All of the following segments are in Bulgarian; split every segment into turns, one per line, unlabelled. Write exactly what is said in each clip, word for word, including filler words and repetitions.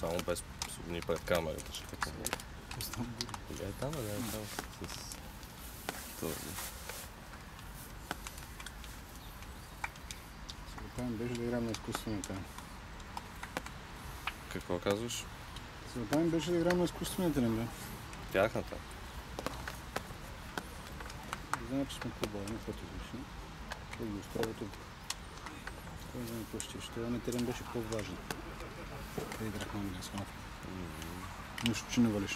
само без псовни пред камерата. Ще като... Гледай там, гледай там. С... този.
Целта беше да играем на изкуствените.
Какво казваш?
Целта им беше да играем на изкуствените, не бе?
Тяхната.
Знаем, че сме по-бавни, каквото беше. Той го изправя тук. Той не знае какво ще ще. Това на терен беше по-важен. Къде играхме на Germany Nov. Нищо, че не валиш.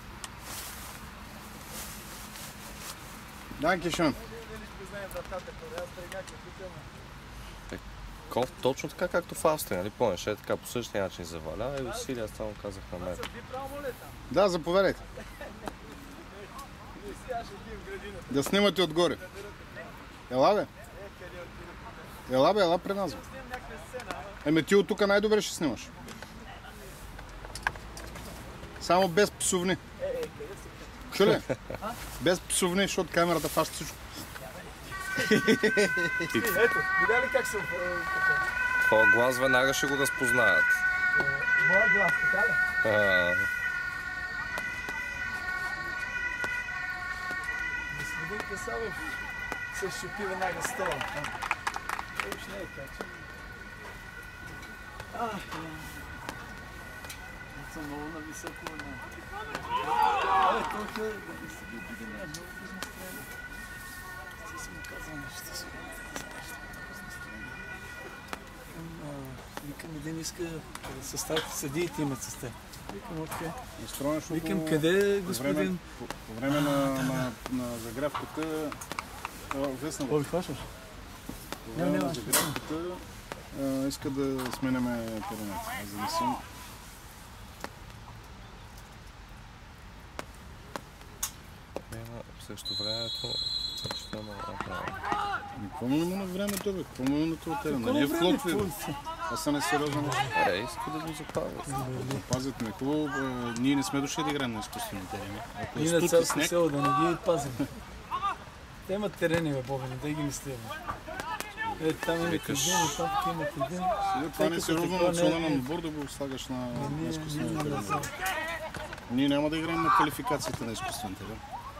Да, Кишан.
Кол, точно така както в Австрия, нали помниш? Е така по същия начин заваля и усилия, аз само казах на мен.
Да, заповядайте. Да снимате отгоре. Ела бе. Ела бе, ела при нас бе. Еме ти от тук най-добре ще снимаш. Само без псовни. Чу ли? Без псовни, защото камерата фаща всичко.
Ето, видя ли как съм...
Твоя глас веднага ще го разпознаят.
Моя глас, така ли? Господин Касалов се щупи веднага стола. Уж не е качен. Ах, съм много нависоко. Абе, толкова да ви се биде не е много безнастроено. Ти си му казал нещо си. Викам, един иска да съставите съдиите имат с теб. Викам, окей. Викам, къде е господин?
По време на загрявката... Весна.
Какво ви хващаш?
По време на загрявката иска да сменяме теренето. За да съм...
В същото времето... Също има...
Какво му има на времето, бе? Какво му има на това терена? Не е флот, бе? Аз съм несериозен.
Е, иска да го запазят.
Пазят ме. Хубаво, ние не сме дошли да играем на изкуствени терени.
И на царско село, да не ги пазим. Те имат терени, бе, Бога, не да ги не стием. Е, там имат един, и там имат един.
Това не е сериозно национален отбор да го слагаш на изкуствени терени. Ние няма да играем на квалификацията на изкуствените, бе.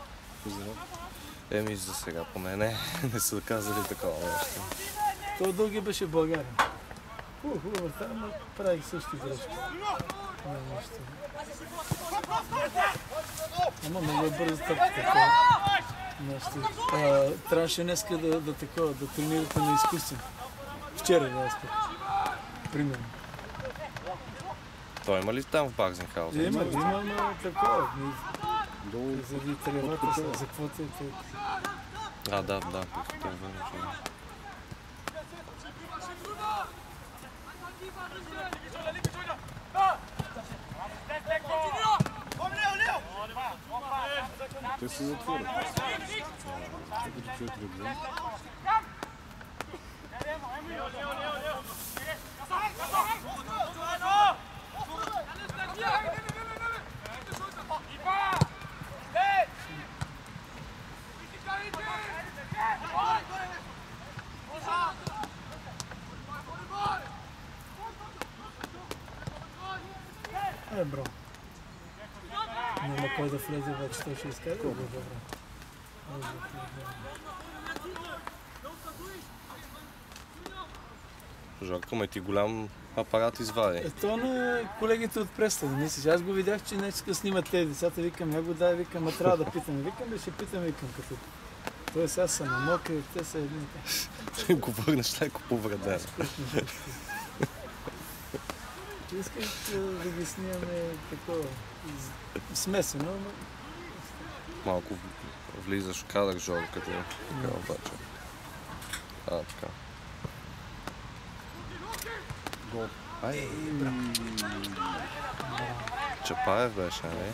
Еми, за сега поне не, не са казали такова нещо.
Това дълги беше в България. Хубаво, хубаво, там правих същи грешки. Не, нещо. Ама много е бързо тъпка такова. Трябваше днеска да, да, такова, да тренирате на изкуствен. Вчера да аспект. Примерно.
Той има ли там в Багзенхаузен?
Има, има, но такова. Заради тревата, за каквото е това.
А, да, да, това е вънче.
Те се затворят.
Е, бро. Няма кой да влезе вече, той ще изкаже. Добре, добре.
Жорко, ме ти голям апарат извади.
Е, то на колегите от преста, да мислиш. Аз го видях, че нещо снимат тези децата. Викам, я го дай, викам, а трябва да питаме. Викам, да ще питам, викам, като... Той сега са на мокри, те са едни.
Ти им го върнеш леко повреден.
Исках да ги снимаме такова, смесено, но...
Малко влизаш в кадър, Жор, като е така обаче. А, така.
Гол.
Ай, бра. Чапаев беше, не?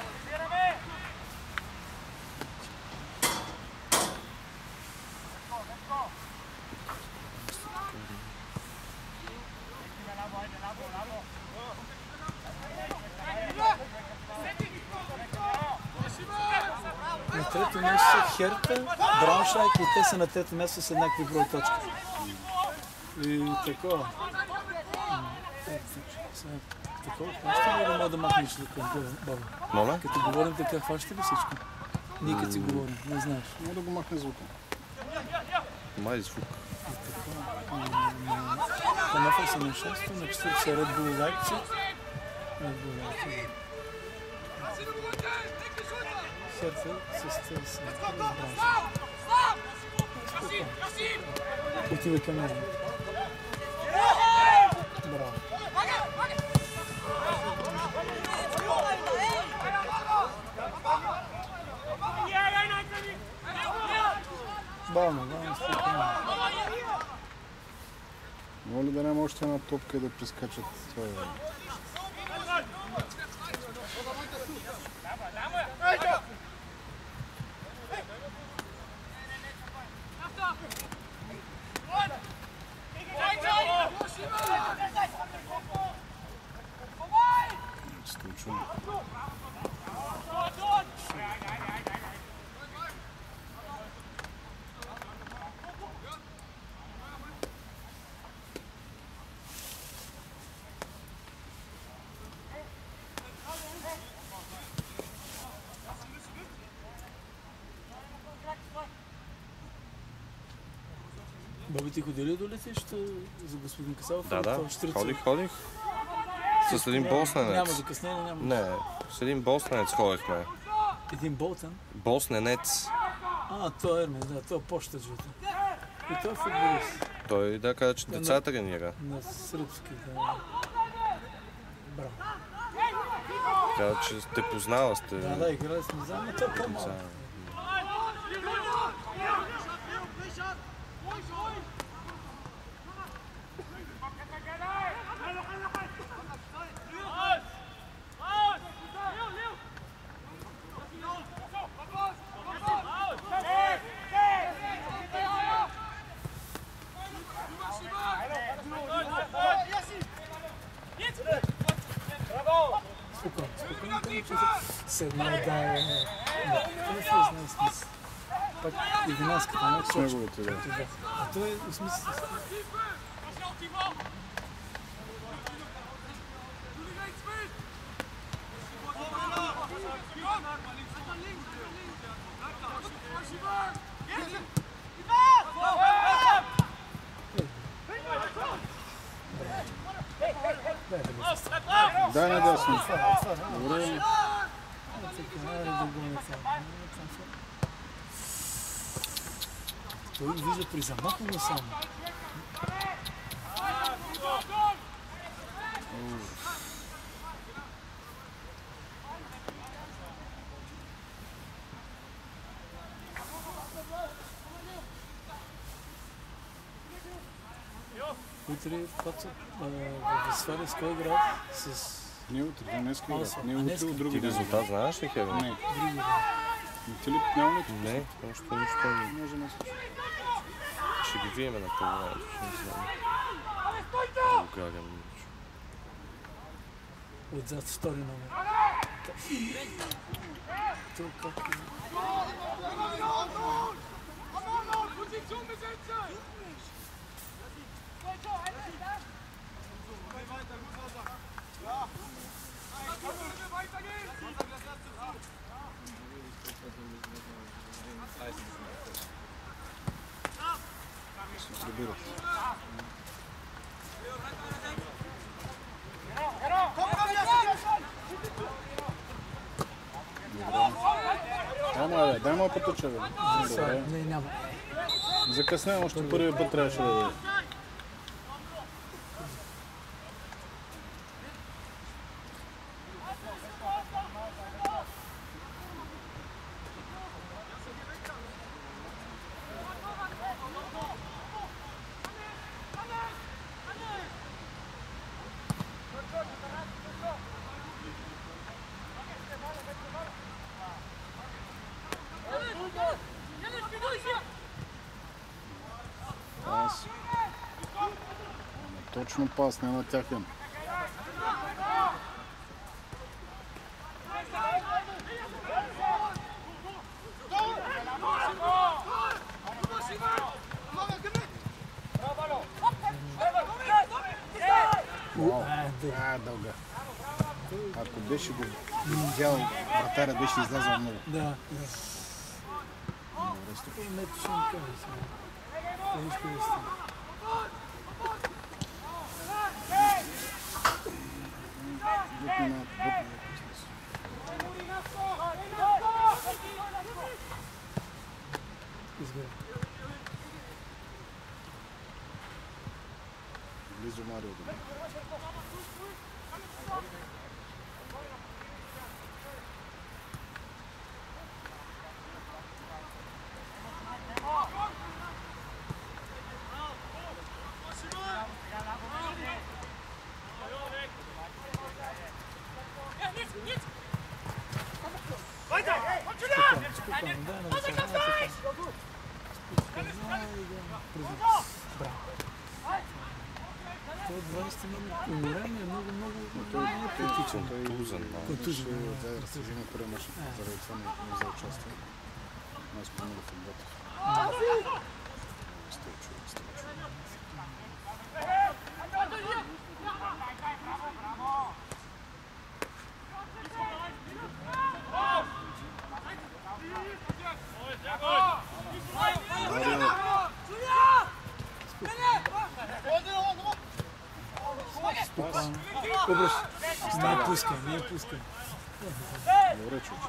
На трето място са Херта, Брауншвайг и те са на трето място с еднакви брой точки. И такова. Сега, такова хваща ли да мога да махнеш към баба?
Моля?
Като говорим така, хваща ли всичко? Ние като си говорим, не знаеш.
Мога да го махне звука.
Май звук.
Ханафа се на шесто, на четвърто се Red Bull Leipzig. Red Bull Leipzig. Сърце с цел си. Отива към мен. Браво. Бавно, бавно, спокойно.
Мога ли да няма още една топка и да прескачат това? Стучу.
Баби, ти ходи ли до летището за господин Касалов?
Да, да,
Това щрица?
ходих, ходих. С един босненец.
Няма закъснение, няма.
Не, с един босненец ходихме.
Един болтен?
Босненец.
А, той е Ермен, да, той е почтаджията. И той е футболист.
Той да каза, че
Да,
деца
на-
тренира.
На сръбски, да. Браво.
Каза, че те познава сте.
Да, да, играли сме заедно, но той е по-малък.
Заедно.
Спокойно, спокойно, към че седна да е... Това е знае смисъл. Пак единайстката, не
С
точно.
неговите, да.
Да. А той е в смисъл...
Дай на дясно.
Добре. Той вижда при замахване само. Утре пацат в Сваля с кой играят? С
Не утре, да днес игра.
Осъм.
Не
А
утре,
днеска?
от други
Ти резултат знаеш ли, Хевен?
Не.
други играят.
Ти ли няма ли?
Не, още нищо.
Може да се.
Ще ги видим на половината, ще не знам. Bulgaria.
Отзад втори номер. То как е?
Прибират. Ама, бе, дай ма поточа, бе. Добре.
Не, няма.
Закъснем, още първият път трябваше да бъде. Пас. Ама точно пас, не на тяхен. Вау.
Той.
А, дълга. Ако беше го видял, вратаря беше излязъл много.
Да, да.
Добре, сте.
Той мето ще ми каже сега. Това нищо да стане.
Бутни малко, бутни.
Изгледа.
Близо Марио до мен.
Спокойно, спокойно, дай на високо. Спокойно, браво. Това двадесет минути умирание е много, много,
Той
много
е
критичен.
Контузен, да.
Контузен.
Беше отзаде разсъжение първи мач, заради това не не взе участие. Май спомнили в отбата. Стой човек, стой човек. Марио,
Спокойно. Обръщ. Не я пускай, не я пускай.
добре човек.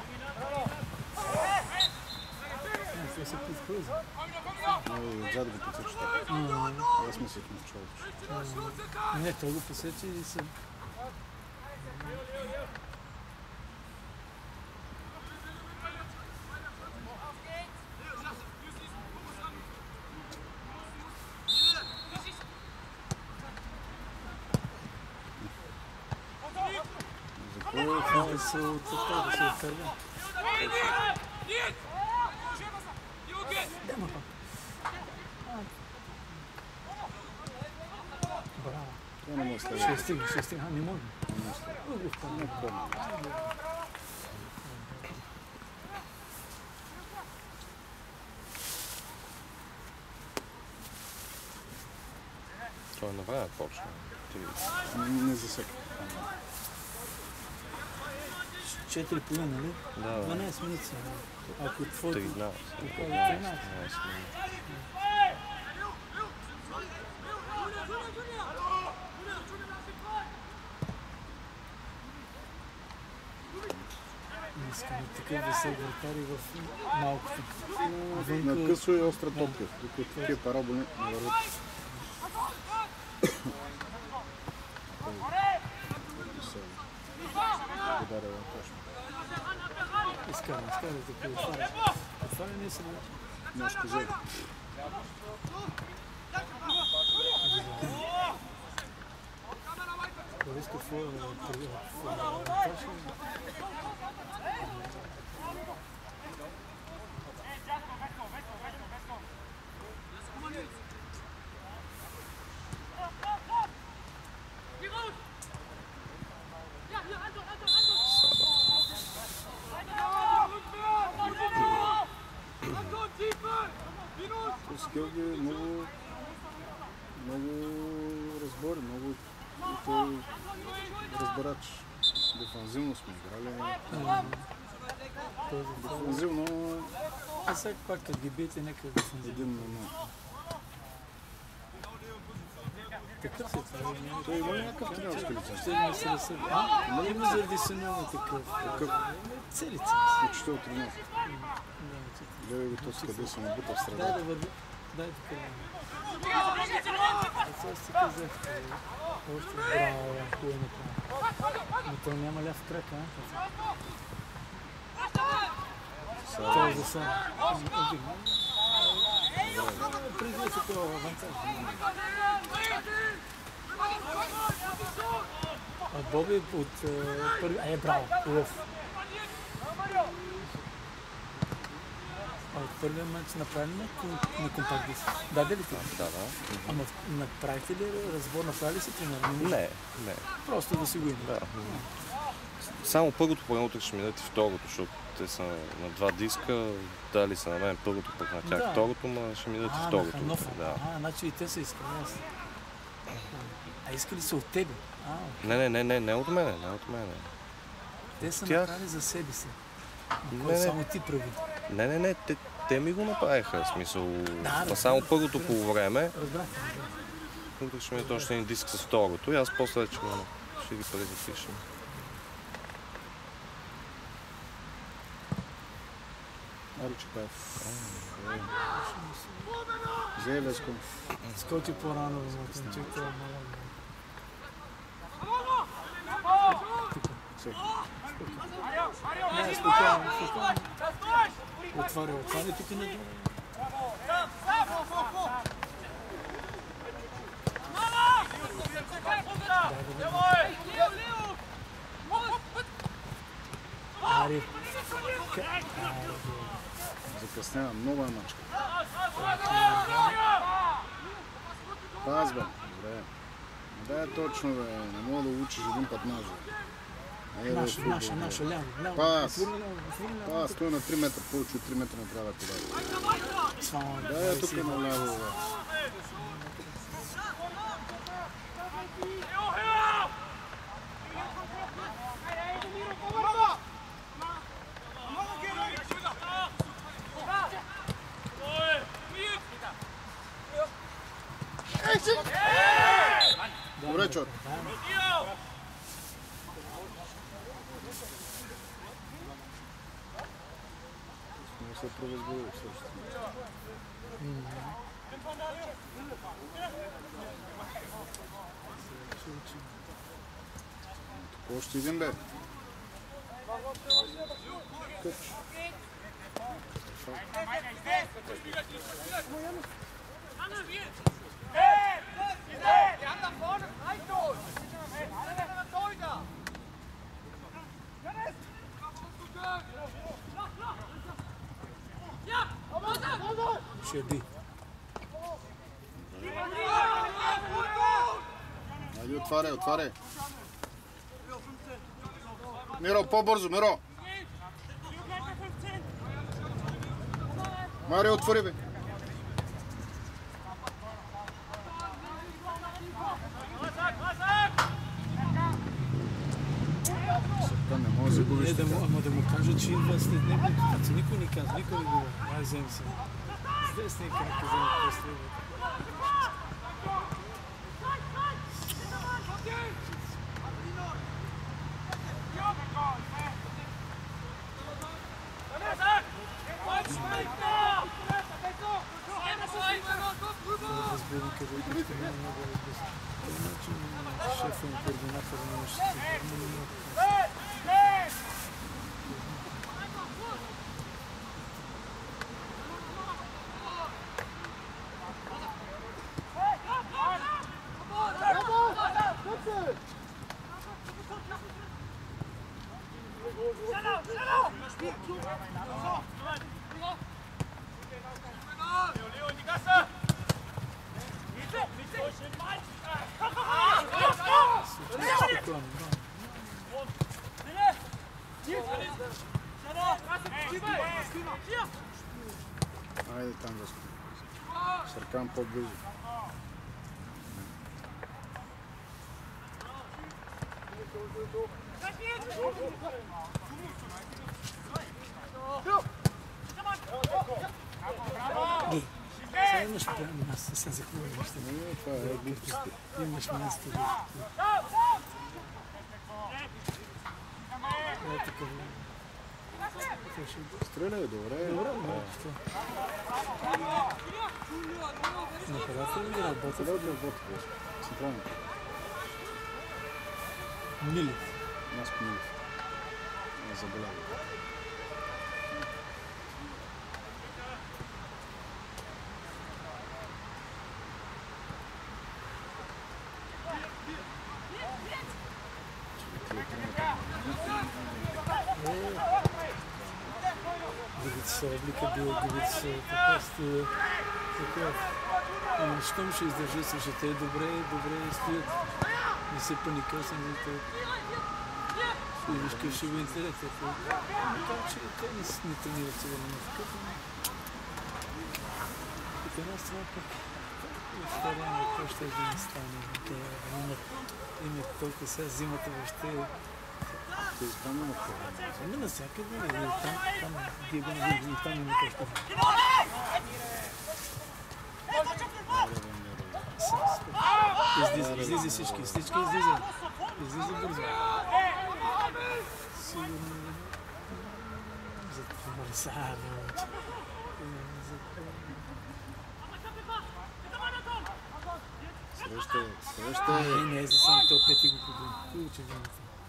Това се подхлъзва.
Но и отзаде го подсече така. Аз мислих в началото.
Не, той го посече и се... Да се оттърва, да се оттърва. Дема пак. Браво.
Това не може да
Ще
става.
стигне, ще стигне. А, не може.
Не може да става. Не помня.
Той на време почна. Ти
Не- Не засека.
Четири и половина, нали?
да, да.
дванадесет минути са. Ако твоето...
тринадесет.
Около тринадесет.
тринадесет минути.
Не искаме такъв да се вратари в малкото.
На късо и остра топка, докато такива параболи не върват. Ударя точно.
Изкара, изкара да те отваря. Отваря не се бъде.
Наш козел.
Да иска твоя монтаж.
С Георги много, много разбори, много и той разбирач. Дефанзивно сме играли. Дефанзивно
А сега пак като ги биете, нека да съм
един на едно.
такъв е това.
Той има ли някакъв тренерски лиценз?
Ще не се разсъди. А? Има заради синова такъв. Целите.
Учител тренер. Гледай го този къде се набута в
Дай
средата.
да върви. Дай тук. А сега си казах, още браво, хубаво направи. Но той няма ляв крак, а? Това е за сега. Преди да се това авантаж. А Боби от първи... А е, браво, лов. А от първия матч направи ли на компакт диск? Даде ли това?
Да, да.
Ама направихте ли разбор, направи ли си тренер?
Не, не.
Просто да си го има.
Да. Само първото по утре ще ми дадете второто, защото те са на два диска, дали са на мен първото, пък на тях
Да.
второто, но ще ми дадете
А, на
второто.
Ханов.
Да.
А, значи и те са искали. Аз. А искали са от тебе? А,
Не, не, не, не, не от мене, не от мене.
те са
Тях?
направили за себе си.
Не,
Кой
не.
само ти прави.
Не, не, не, те, те ми го направиха, в смисъл.
Да,
Да, само първото
разбрах.
по време,
Разбрах.
тук ще ми е още един диск с второто и аз после ще, го- ще ги презапишем.
Аричи Пев. Зевеско.
Скочи по-рано в Матинчук, това е малко.
Все.
Не, спокойно, спокойно. Отваря, отваря тук и на долу. Ари.
Закъснява, много е мачка. Паз, бе. Добре. Да, точно, бе. Не мога да учиш един път ножа.
Наша, наша, наша, ляво, ляво.
Пас.
Отвори ляво, отвори ляво.
Паз, той на три метра, повече от три метра не трябва да подаде.
Само е
Да, тук е наляво, бе. Добре, чот. Не се провъзбудил също. Тук още един, бе. Къч.
Ще би.
Айде, отваряй, отваряй. Миро, по-бързо, Миро. Марио, отвори, бе. Сърта не може да загубиш.
Не, да му, ама да му кажа, че идва след него. Никой не казва, никой не говори. Ай, взем се. С десния как да вземе после. Разбирам къде е нещо много много разбира. Иначе шефът и координатор не може да се
Айде там да сме. Съркам по-близо.
Сега имаш място, сега за какво имаш?
Не, това е глупост.
Имаш място. Е, така.
Стреляй, добре.
Добре, добре. Нападател ли работа?
Къде да работи, бе? Централната.
Мили.
Наско Милев. Не заболявам.
Губица, облика била губица, така стоя. Така. Ами, щом ще издържа срещу те, добре, добре стоят. Не се паникосам за те. И виж къв ще го интерес. Така че те не, не тренират сега на някакъв. От една страна пък, от втория, това ще е да не стане. Име толкова сега зимата въобще.
Те изпълнено на това.
Ами навсякъде, там, там, диагонали, и там има нещо. Излиза, излиза всички, всички излиза. Излиза бързо. Сигурно. Затвори са, момче.
Среща, среща.
Не, не, за сам то пети го подум. Получи вината.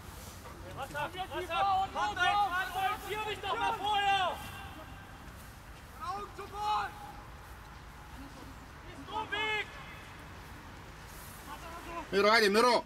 Миро, айде, Миро!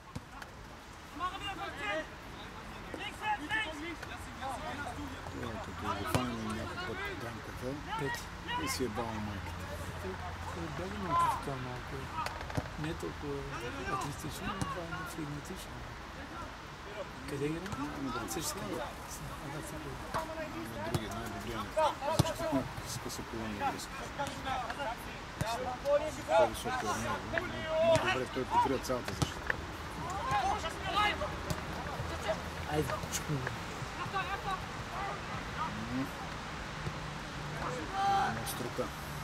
Като го фанем някакъв път дамката и си е бал майката.
Бяга малко така малко. Не толкова атлетично, но това е флегматично. Къде игра? Същата.
На други, най-добрия защитник с късополонни връзки. По-високо от него. Добре, той покрива цялата защита.
Айде, чукни.
На острота.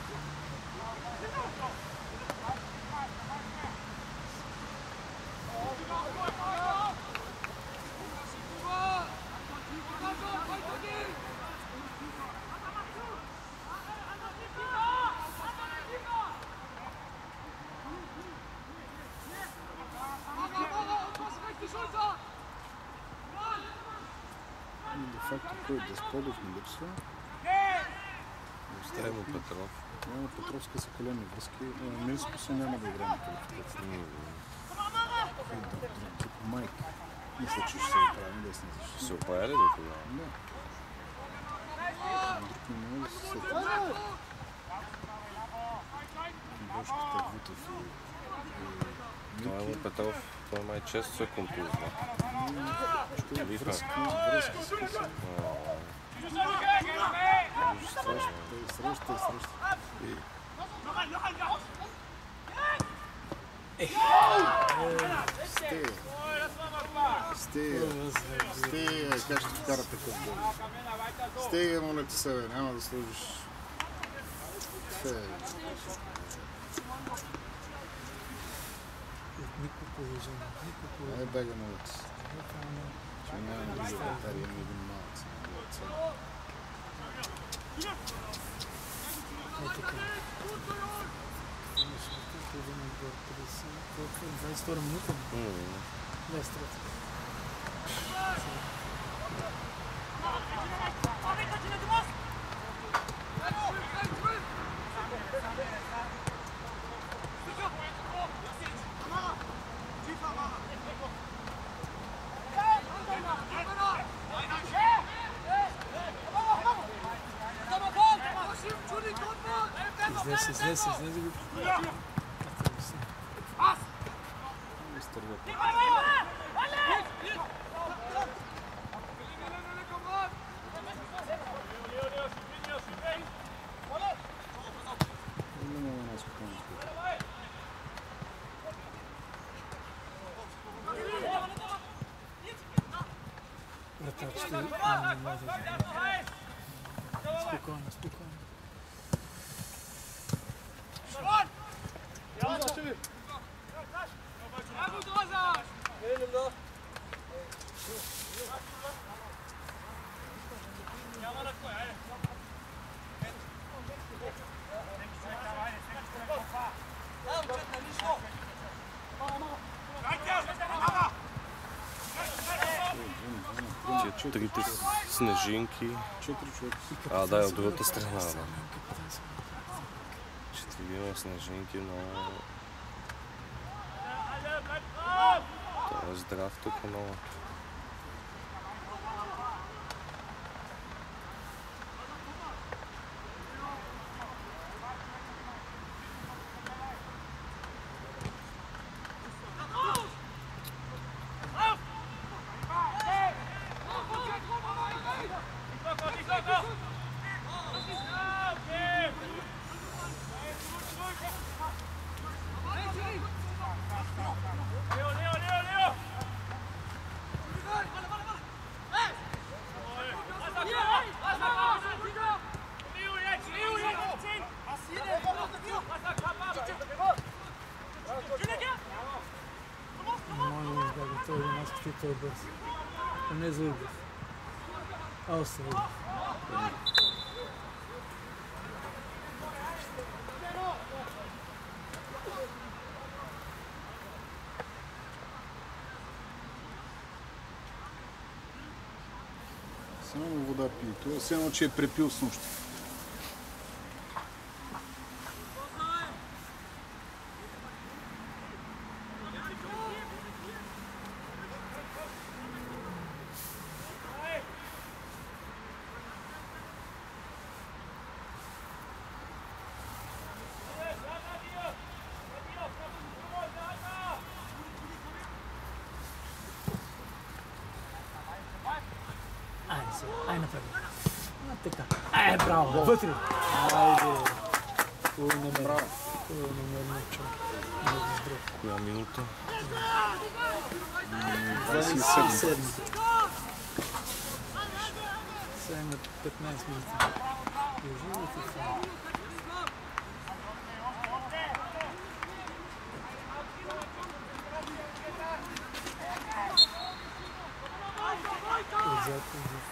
De facto, кой Десподов не липсва.
Емо Петров.
Емо Петров с късоколенни връзки. Минскоса няма да играе на квалификация. Майк. Мисля, че ще се оправи десница.
Ще се оправя ли до тогава?
Да. Друг не може да се сети. Бошката Вутев и
Това Емо Петров, той май често се контузва.
Ще връзки, връзки с къса. Среща, среща, среща. Стея. Стея. Стея. Как ще вкара такъв гол? Стея, моля ти се, бе. Няма да служиш. Стея.
Никакво положение. Никакво положение.
Ай, бега, моля ти се. Че няма други вратари, има един малък.
Е така. двадесет и втора минута. двадесет и трета. Излез, излез, излез го. Вратачите, а, не може да. Спокойно, спокойно.
Трите снежинки.
Четири човека.
А, да, от другата страна. Да. Четирима снежинки, но... Той е здрав тук много.
Leo, Leo, Leo, Leo!
а не за Ибрев. А, остава Ибрев.
Само вода пие. Това все едно, че е препил с нощта.
Айде сега, ай напред. А, така. Ай, браво, вътре. Айде. Хубаво намерение.
Браво.
Хубаво намерение, човек. Много здрав.
Коя минута?
двадесет и седем.
Сега има петнайсет минути. Уживайте това. Отзад, отзад.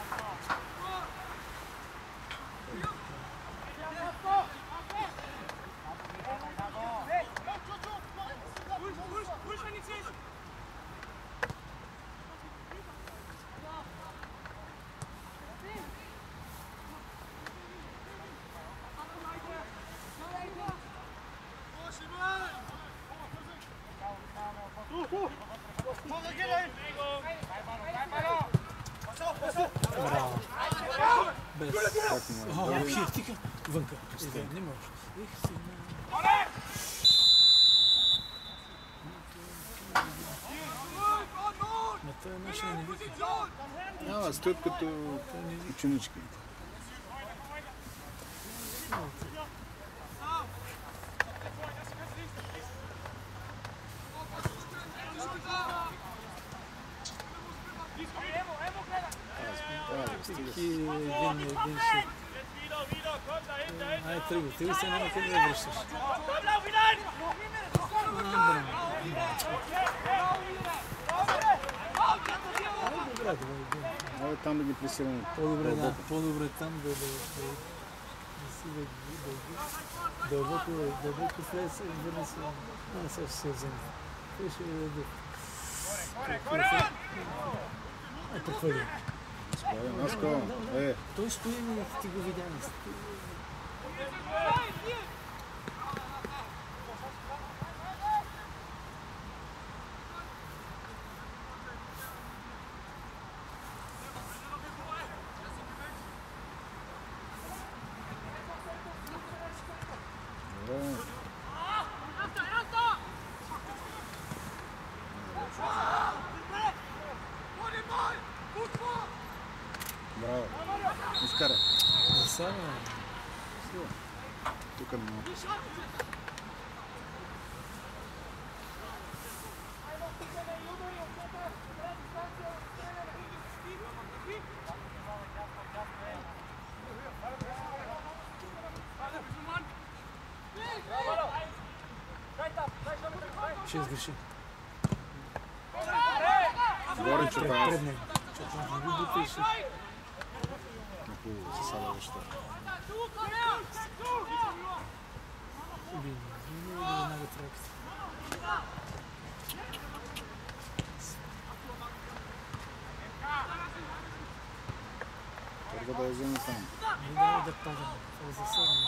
Браво. Без. О, хихтика. Вънка. Иде, не можеш. Их си. На този начин не вика.
Няма, стоят като ученички.
Всеки един, един си. Ай, тръгва, тръгва се, няма къде да връщаш. Добре, добре.
Абе, там да ги пресираме.
По-добре, да, по-добре там да да да дълбоко, дълбоко влез и върна се. А, сега ще се вземе. Той ще го даде. Ай, прехвърли.
Наско, е.
Той стои и ти го видя.
Браво. Изкара.
Само.
Тук не мога.
Ще изгреши.
Горе Чопанов.
Пред него. Чопанов не го бутеше.
Напълно се сада неща.
Видно. Не е да веднага траките.
Първо да я вземе там.
Не дава да падаме. Това е за сега.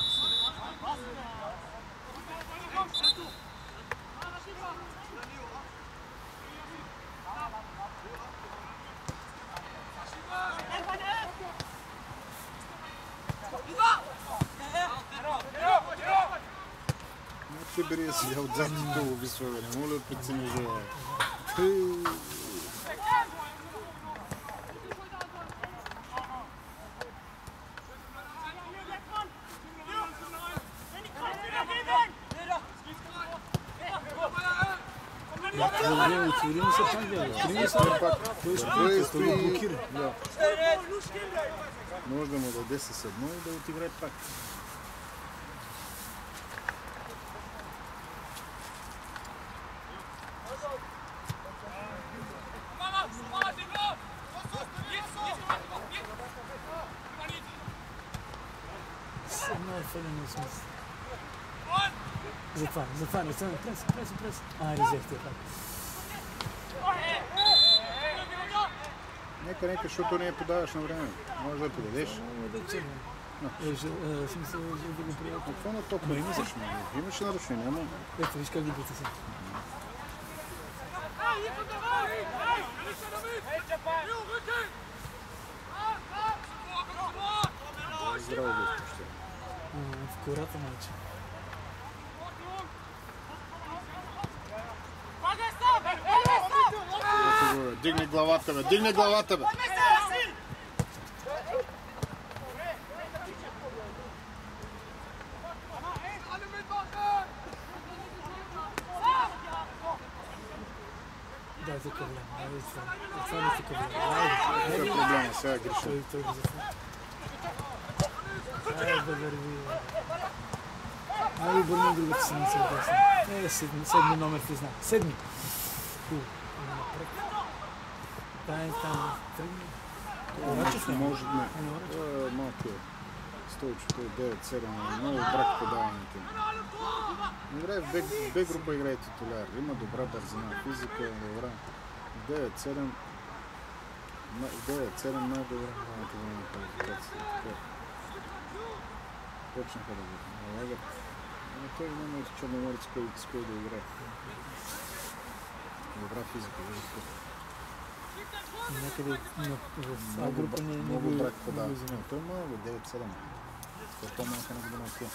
Ти бери си отзад и това висва, не моля да прецени за...
Отвори му се пак, бе. Отвори му се пак. Той стои, той го блокира.
Може да му даде с едно и да отиграе пак.
свалено смисъл. Затваря, затваря, затваря, прес, прес, прес. Айде, взехте, така.
Нека, нека, защото не я подаваш на време. Може да подадеш.
Много да червен. В смисъл, да го приятел.
Какво на толкова имаш? Имаш нарушение, ама...
Ето, виж как ги притеса.
Здраво го изпуща.
В кората майче.
Дигни главата, бе! Дигни главата, бе!
Да, за проблем. Айде, това не е проблем. Айде,
Това е проблема, сега греша.
той той го затваря. Айде да върви. Айде обърни другата страница отдясно. Е, седми, седми номер ти знае. Седми. Хубаво. Напред. Тай, там, тръгни. Орачев не?
Може не. Малко е. Стойчето е девет седем. Много брак подаването. Играе в Б група, играе титуляр. Има добра бързина, физика, добра. девет седем. девет седем много добра. Малко да има квалификация. Почнаха да го налагат. Но той няма и черноморец, с кой да играе. Добра физика.
Някъде в А група не е
много брак подава. Той е много, девет седем. Това е по-малка на година от тя.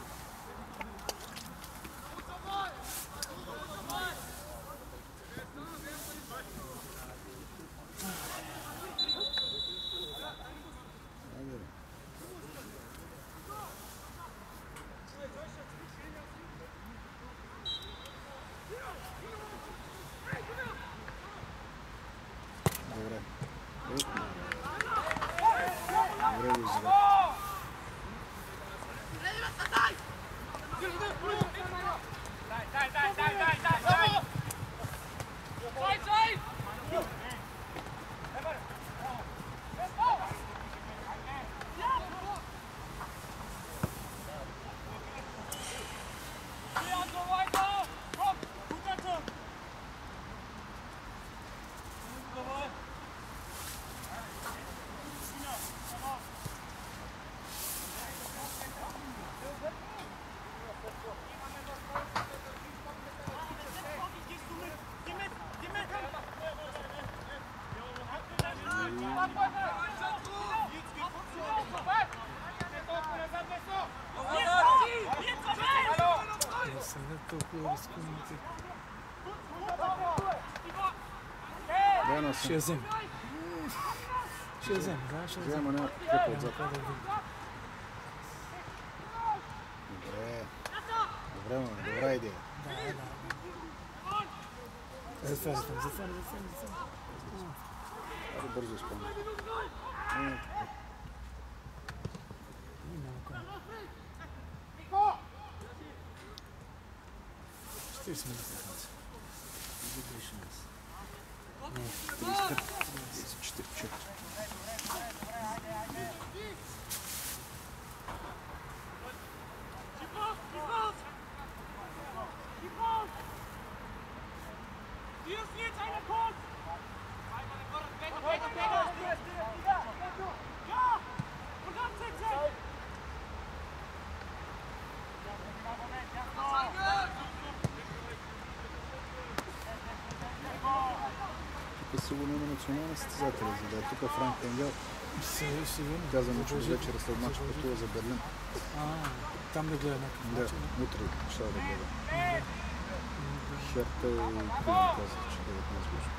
Ще я вземе. Ще я вземе, да, ще я вземе.
Взема някакво кръпа отзад. Добре. Добре, ма, добра идея.
Да, да. Затваря, затваря, затваря, затваря.
Аре бързо изпълня.
И малко. четиридесет минути.
тридесет пет, тридесет четири, четири. Сигурно има национални състезатели, за да е тук Франк Енгел.
Сигурно.
Каза ми, че вечера след матч пътува за Берлин.
А, там да гледа някакъв матч.
Да, утре ще да гледа. Херта и Клин казах, че деветнайсет годишни.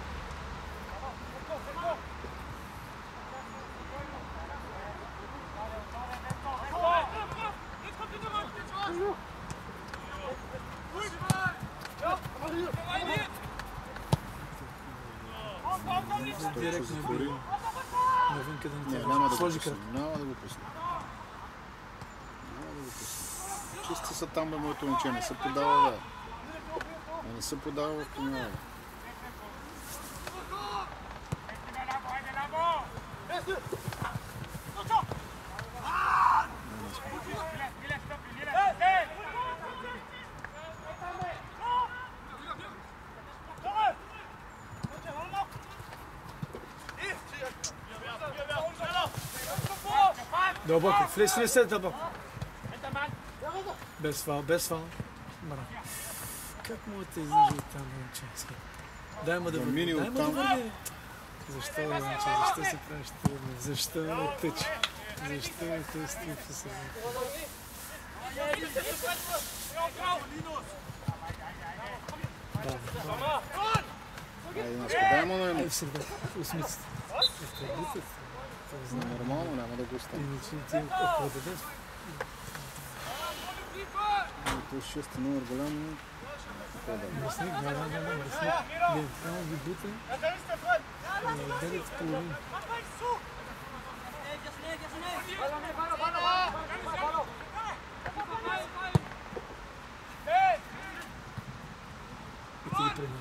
Директно е бил. Навънка да
Не,
не
няма да го
сложи
пусна.
крак.
Няма да го пусна. Няма да го пусна. Чисти са там, бе, моето момче. Не се подава, бе. Не се подава в тунела.
Дълбоко, влез, влез, влез, дълбоко. Без фал, без фал. Браво. Как му те излежи от там, момче? Дай му да върне, дай му да върне. Защо, момче, защо се правиш трудно? Защо ме тъчи? Защо ме тъчи в съседната? Браво, браво.
Айде, дай му на
Ай, сега, усмицата. Е, бутът.
Нормално, няма да го остави.
Иначе ти ако дадеш.
Това е шести номер голям.
Мръсник, да, да, да, мръсник. Не, само ви бута. девет с половина. И ти ги премина.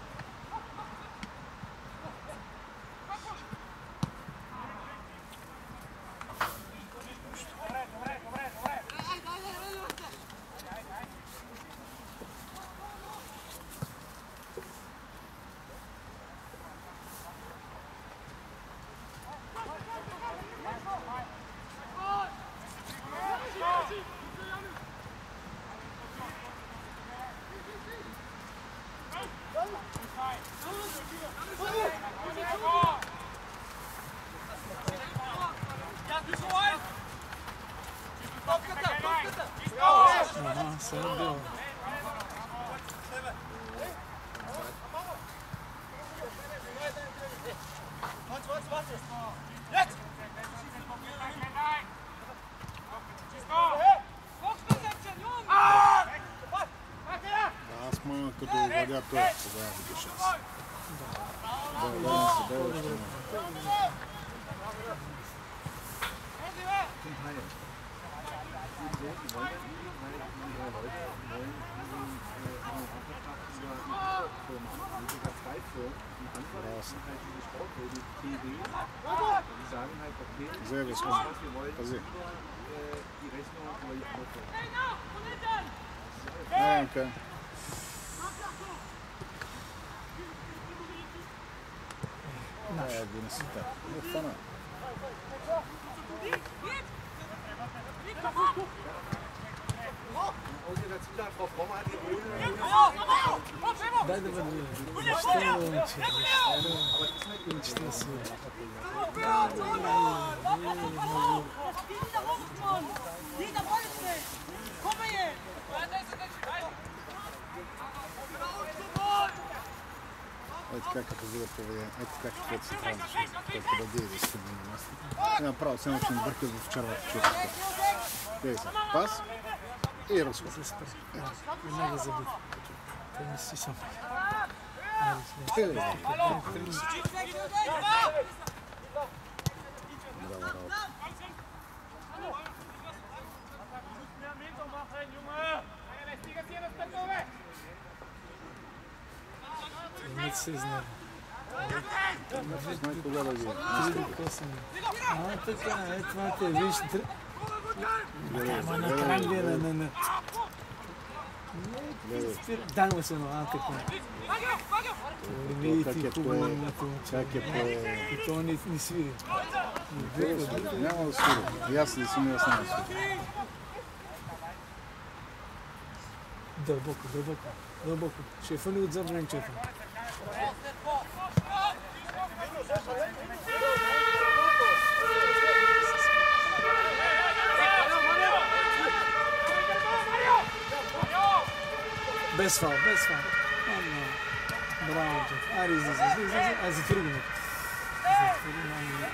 Ага, сега било.
Аз мога като владя той, тогава видиш аз. Да, да, да, се дай още малко. Sehr gut. Pazi. Ajde, Ajde, ne si tako. Ne fana.
Дай да бъде. Защо не момче? Защо си? Да, да, много.
Ето така като бъде поведен, ето така като се трябва да ще подаде да се бъде на място. Няма право, се начин бъркат в червата четвърта. Дей се, пас и разход.
Веднага забит. Той не си сам.
Те да е. Браво, работа.
Не се знае.
Знай кога да ги.
А, така, е, това те виж. Ама на край гледа, на на. Дай му се едно, а така. Видите хубаво на това.
Как е по...
И то не свири.
Няма да свири. И аз ли си ми да съм да свири.
Дълбоко, дълбоко, дълбоко. Ще фъни отзад вренчета. Без фал, без фал. Браво, Джеф. Айде, излиза, излиза, излиза. Айде, затвори го. Затвори го.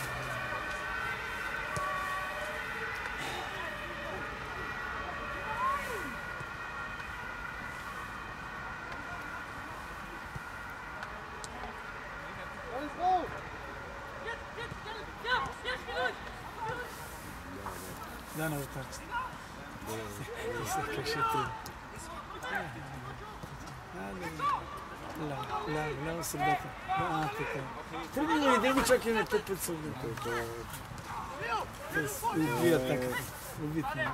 Да, на вратарцата. Как ще е трудно. Ляво, ляво, ляво средата. А, така. Тръгни ли, да го чакаме път път средата. Тоест, уби атаката. Убит на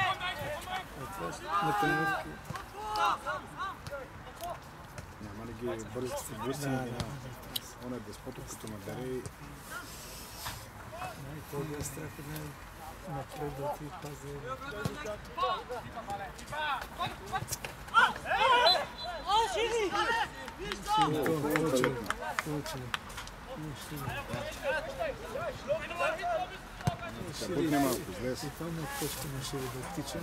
на тренировка.
Няма ли ги бързите бързи? Он е деспото, като ме дари.
Не, той да е страх да напред да ти пази.
Бутне малко, излез.
И това не точка на шире да тича.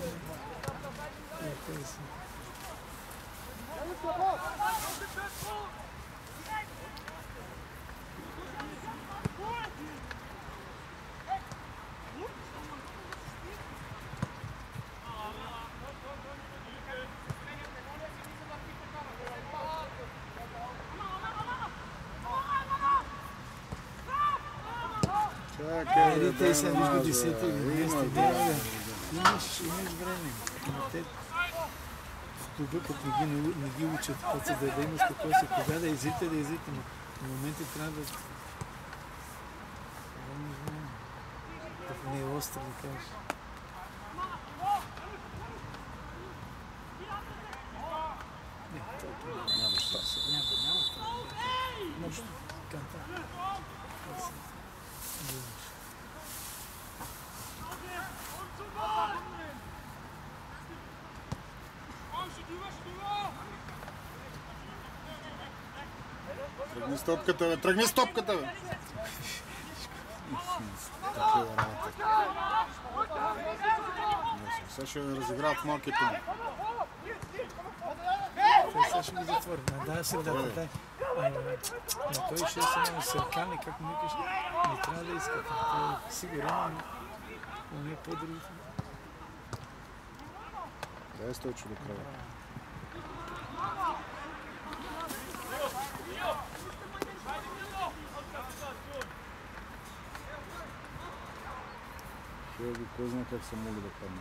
Чакай,
Ели, те са между
да
десета и двеста деветдесет. Имаш, имаш време. Но те в клуба, като не ги, не ги учат, като се да имаш какво си, кога да изрите, да изрите, но в моменти трябва да... Не знам. Като не е остро, да кажеш. Не, толкова
няма щастие.
няма, няма това. Може канта.
Тръгни стопката, бе! Тръгни стопката, бе! Такива работа. Сега ще разиграват малките.
Той сега ще ги затвори. Да, средата, дай. Но той ще е само съркане, как му викаш, не трябва да иска. Той е сигурен, но не е по-другите.
Дай стойче до края. Хелги, кой знае как се моли да падне.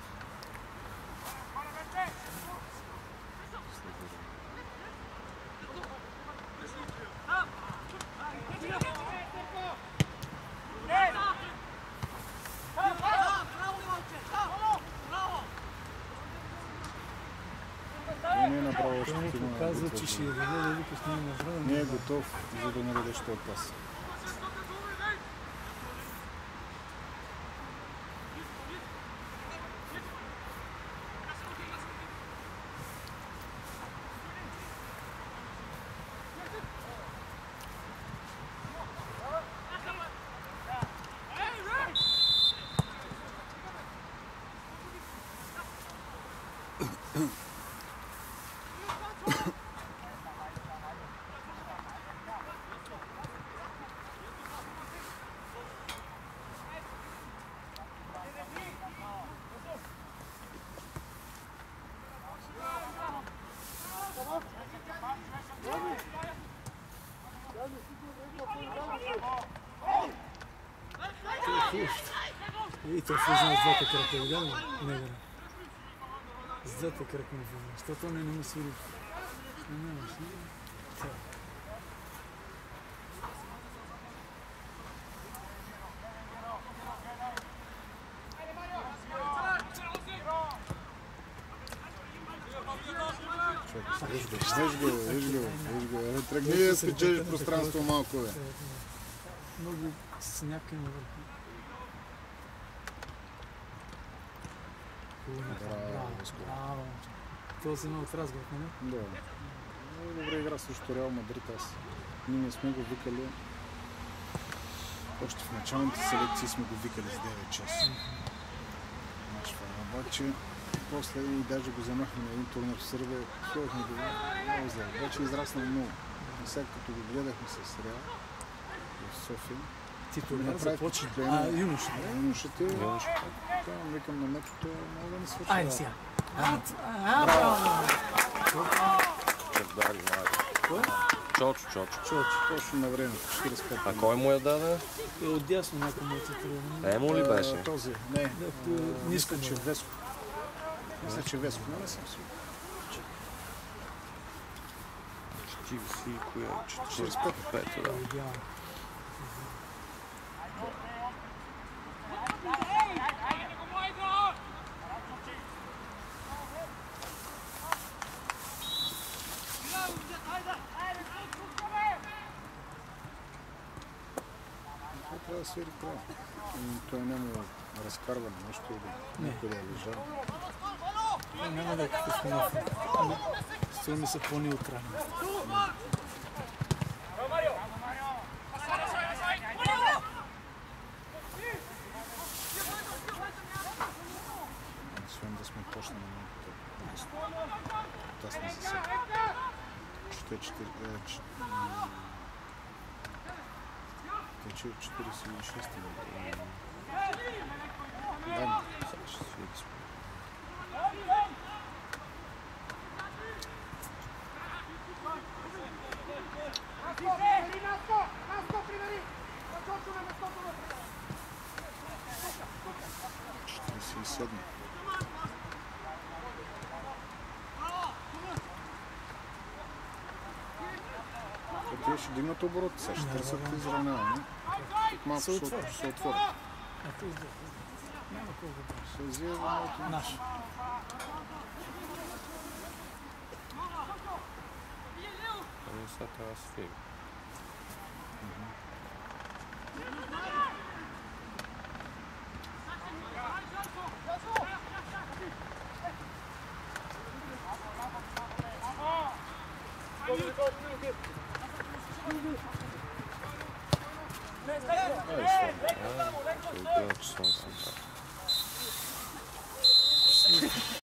Не е направо още
Той не
тима.
показва, че ще я даде да викаш не е направо.
Не е готов, за да наредеш този пас.
И той влиза с двата крака, видя ли? Не, не. С двата крака не влиза. Защото не не му свири. Не, не, не.
Виж го, виж го, виж го, виж го. Тръгни да спечелиш пространство малко, бе.
Много сняг е навърху. Браво, браво. Това си едно от разговор, не?
Да. Много добре игра срещу Реал Мадрид. Аз. Ние не сме го викали. Още в началните селекции сме го викали с девет часа. Обаче, после и даже го вземахме на един турнир в Сърбия. Ходихме го много зле. Вече израсна много. И сега като го гледахме с Реал в София,
ти тогава започна. А, юноша.
Да, юношата. Там викам на метото, мога да не свърши.
Айде сега. Браво!
Чевдари, май. Чочо, чочо.
Чочо, точно на време. четиридесет и пет.
А кой му я даде?
Е отдясно някой му е цитирал.
Емо ли беше?
Този. Не.
Ниска,
Мисля, че Веско. Мисля, че Веско. Не, не съм сигурен.
четиридесет и коя? четиридесет и пет, да.
Трябва да свири края. Той няма разкарване, нещо или някой да е лежал.
Не, няма да е катастрофа. Струва ми се по-неутрални.
Освен да сме почнали малко тасни за сега. Тече четиридесет и шест минути. Да, сега ще свири според. четиридесет и седем. Те ще дигнат оборот, сега ще търсят изравняване. Тук малко ще се отворят.
Няма колко да
Ще взие за малко.
наш.
Ами сега трябва да свири. Ай, слава. Ай, че съм